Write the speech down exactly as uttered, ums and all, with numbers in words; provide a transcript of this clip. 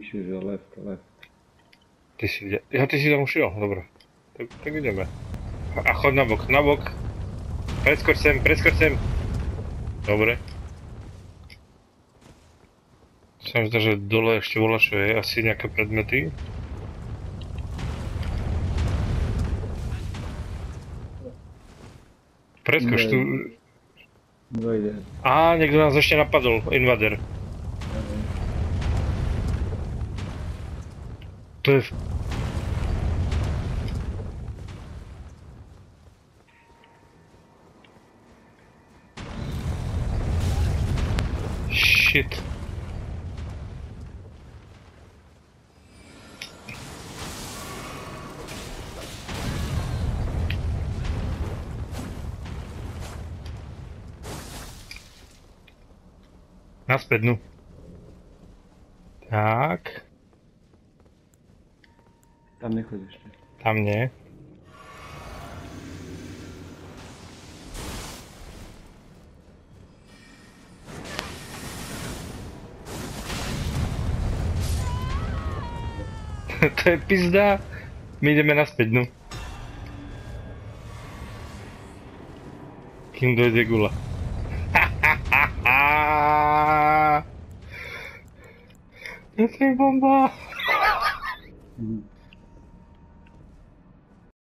Čiže left, left. Ty si ide... Ja, ty si tam ušiel, dobre. Tak, tak ideme. A, a chod na bok, na bok. Preskoč sem, preskoč sem. Dobre. Sa mi zdá, že dole ešte volačo je, asi nejaké predmety. Preskoč tu... Dojde. Á, niekto nás ešte napadol, invader. To je... Shit. Naspäť, no. Tak. Tam nechoď ešte. Tam nie. To je pizda. My ideme naspäť, no. Kým dojde gula. To je bomba.